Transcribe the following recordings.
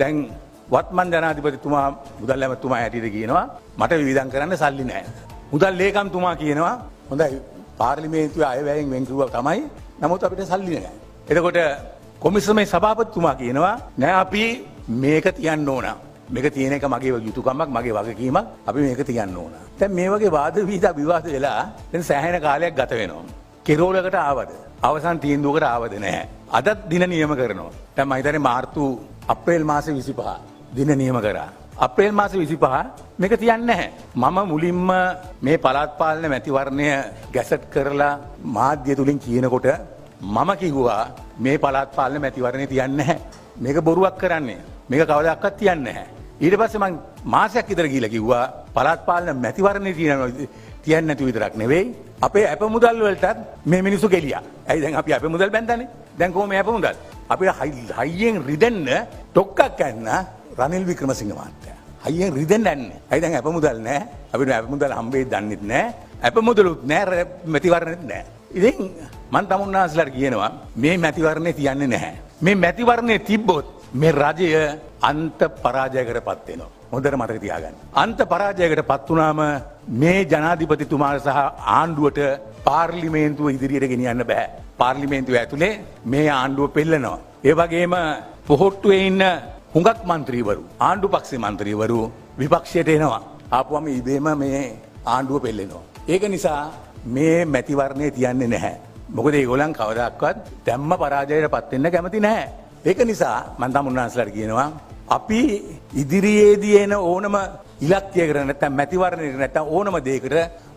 දැන් වත්මන් ජනාධිපතිතුමා මුදල් ඇමතුමා හැටියට කියනවා මට විවිධම් කරන්න සල්ලි නැහැ. මුදල් ලේකම්තුමා කියනවා හොඳයි පාර්ලිමේන්තුවේ අයවැයෙන් වෙන් කරුවා තමයි. නමුත් අපිට සල්ලි නැහැ. එතකොට කොමිසමේ සභාපතිතුමා කියනවා නෑ අපි මේක තියන්න ඕන. මේක තියෙන එක මගේ යුතුයකමක් මගේ වගකීමක්. අපි මේක තියන්න ඕන. දැන් මේ වගේ වාද විවාද වෙලා දැන් සෑහෙන කාලයක් ගත වෙනවා. කෙරෝලකට ආවද? අවසන් තීන්දුවකට ආවද නැහැ. අදත් දින නියම කරනවා. දැන් මම හිතන්නේ මාර්තු අප්‍රේල් මාසේ 25 දින නියම කරා. අප්‍රේල් මාසේ 25 මේක තියන්නේ නැහැ. මම මුලින්ම මේ පළාත් පාලන මැතිවරණය ගැසට් කරලා මාධ්‍ය තුලින් කියනකොට මම කිව්වා මේ පළාත් පාලන මැතිවරණය තියන්නේ නැහැ. මේක බොරුවක් කරන්නේ. මේක කවදාවත් තියන්නේ නැහැ. ඊට පස්සේ මම මාසයක් විතර ගිහලා කිව්වා පළාත් පාලන මැතිවරණය තියන්නේ නැති විතරක් නෙවෙයි අපේ අප මුදල් වලටත් මේ මිනිස්සු ගෙලියා. ඇයි දැන් අපි අප මුදල් බැන්දානේ? දැන් කොහොම අප මුදල්? අපිට හයියෙන් රිදෙන්න ඩොක්කක් ගන්න රනිල් වික්‍රමසිංහ මහත්තයා. හයියෙන් රිදෙන්න යන්නේ. ඇයි දැන් අප මුදල් නැහැ? අපිට අප මුදල් හම්බෙයි දන්නෙත් නැහැ. අප මුදලුත් නැහැ, මැතිවරණෙත් නැහැ. ඉතින් මම තමුන්නාස්ලාට කියනවා මේ මැතිවරණේ තියන්නේ නැහැ. මේ මැතිවරණේ තිබ්බොත් මේ රජය අන්ත පරාජයකටපත් වෙනවා. හොඳට මතක තියාගන්න. අන්ත පරාජයකටපත් වුණාම මේ ජනාධිපතිතුමාට සහ ආණ්ඩුවට පාර්ලිමේන්තුව ඉදිරියට ගෙනියන්න බෑ. පාර්ලිමේන්තුව ඇතුලේ මේ ආණ්ඩුව පෙල්ලනවා. ඒ වගේම පොහොට්ටුවේ ඉන්න හුඟක් മന്ത്രിවරු, ආණ්ඩු පක්ෂේ മന്ത്രിවරු විපක්ෂයට එනවා. ආපුවම ඉබේම මේ ආණ්ඩුව පෙල්ලෙනවා. ඒක නිසා මේ මැතිවරණේ තියන්නේ නැහැ. මොකද ඒගොල්ලන් කවදාවත් දැම්ම පරාජයටපත් වෙන්න කැමති නැහැ. ඒක නිසා මම තමුන්නාන්සලාට කියනවා අපි ඉදිරියේදී එන ඕනම ඉලක්කයකට නැත්නම් මැතිවරණයකට නැත්නම් ඕනම දෙයකට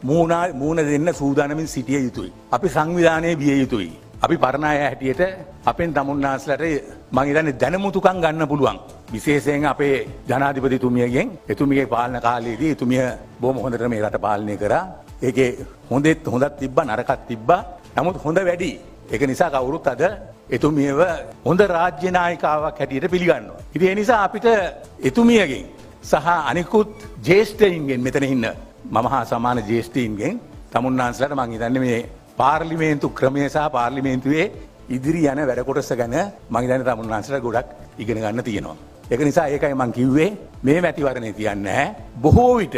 මූණ දෙන්න සූදානමින් සිටිය යුතුයි. අපි සංවිධානයේ විය යුතුයි. අපි පරණ අය හැටියට අපෙන් තමුන්නාන්සලාට මම හිතන්නේ දැනුමුතුකම් ගන්න පුළුවන්. විශේෂයෙන් අපේ ජනාධිපතිතුමියගෙන් එතුමියගේ පාලන කාලයේදී එතුමිය බොහොම හොඳට මේ රට පාලනය කරා. ඒකේ හොඳක් තිබ්බා නරකක් තිබ්බා. නමුත් හොඳ වැඩි. ඒක නිසා කවුරුත් අද එතුමියව හොඳ රාජ්‍ය නායිකාවක් හැටියට පිළිගන්නවා. ඉතින් ඒ නිසා අපිට එතුමියගෙන් සහ අනිකුත් ජ්‍යෙෂ්ඨයින්ගෙන් මෙතන ඉන්න මම හා සමාන ජ්‍යෙෂ්ඨයින්ගෙන් තමුන්නාන්සලාට මම හිතන්නේ මේ පාර්ලිමේන්තු ක්‍රමය සහ පාර්ලිමේන්තුවේ ඉදිරි යන වැඩ කොටස ගැන මම හිතන්නේ තමුන්නාන්සලාට ගොඩක් ඉගෙන ගන්න තියෙනවා. ඒක නිසා ඒකයි මම කිව්වේ මේ මැතිවරණේ තියන්නේ නැහැ. බොහෝ විට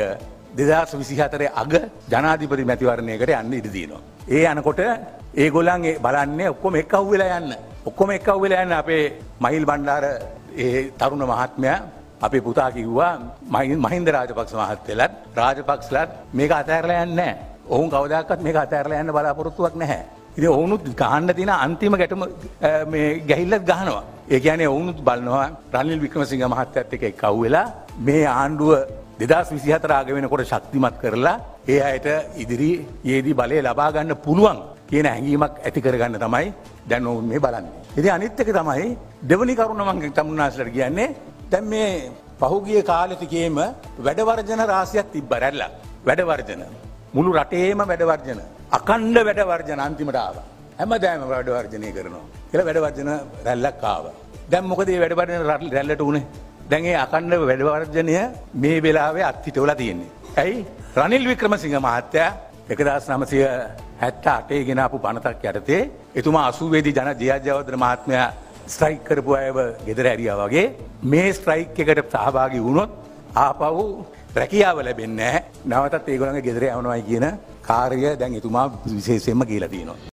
2024 අග ජනාධිපති මැතිවරණයකට යන්න ඉඩ තියෙනවා. ඒ යනකොට ඒගොල්ලන් බලන්නේ ඔක්කොම එක්කහුව වෙලා යන්න. ඔක්කොම එක්කහුව වෙලා යන්න අපේ මහිල් බණ්ඩාර ඒ තරුණ මහත්මයා අපේ පුතා කිව්වා මහින්ද රාජපක්ෂ මහත්තයලත් රාජපක්ෂලත් මේක අතහැරලා යන්නේ නැහැ. ඔවුන් කවදාකවත් මේක අතහැරලා යන්න බලාපොරොත්තුවක් නැහැ. ඉතින් ඔවුනුත් ගහන්න තියෙන අන්තිම ගැටුම මේ ගැහිල්ලත් ගහනවා. ඒ කියන්නේ ඔවුනුත් බලනවා රනිල් වික්‍රමසිංහ මහත්තයත් එක්ක එක්කහුව වෙලා මේ ආණ්ඩුව 2024 ආග වෙනකොට ශක්තිමත් කරලා ඒ අයට ඉදිරියේදී බලය ලබා ගන්න පුළුවන් කියන හැඟීමක් ඇති කරගන්න තමයි දැන් ඔවුන් මේ බලන්නේ. ඉතින් අනිත් එක තමයි දෙවනි කරුණ මම තමුන්නාස්ලාට කියන්නේ දැන් මේ පහුගිය කාලෙ තිකේම වැඩ වර්ජන රාශියක් තිබ්බා රැල්ලක්. වැඩ වර්ජන මුළු රටේම වැඩ වර්ජන අඛණ්ඩ වැඩ වර්ජන අන්තිමට ආවා. හැමදාම වැඩ වර්ජනය කරනවා කියලා වැඩ වර්ජන රැල්ලක් ආවා. දැන් මොකද මේ වැඩ වර්ජන රැල්ලට උනේ? දැන් ඒ අඛණ්ඩ වැඩ වර්ජනය මේ වෙලාවේ අත්හිටවලා තියෙන්නේ. ඇයි? රනිල් වික්‍රමසිංහ මහත්තයා 1978 ගෙන ආපු පනතක් යටතේ එතුමා 80 දී ජයජයවර්ධන මහත්මයා ස්ට්‍රයික් කරපු අයව ගෙදර ඇරියා වගේ මේ ස්ට්‍රයික් එකට සහභාගී වුණොත් ආපහු රැකියාව ලැබෙන්නේ නැහැ. නැවතත් ඒගොල්ලන්ගේ ගෙදර යවනවායි කියන කාර්යය දැන් එතුමා විශේෂයෙන්ම කියලා තියෙනවා.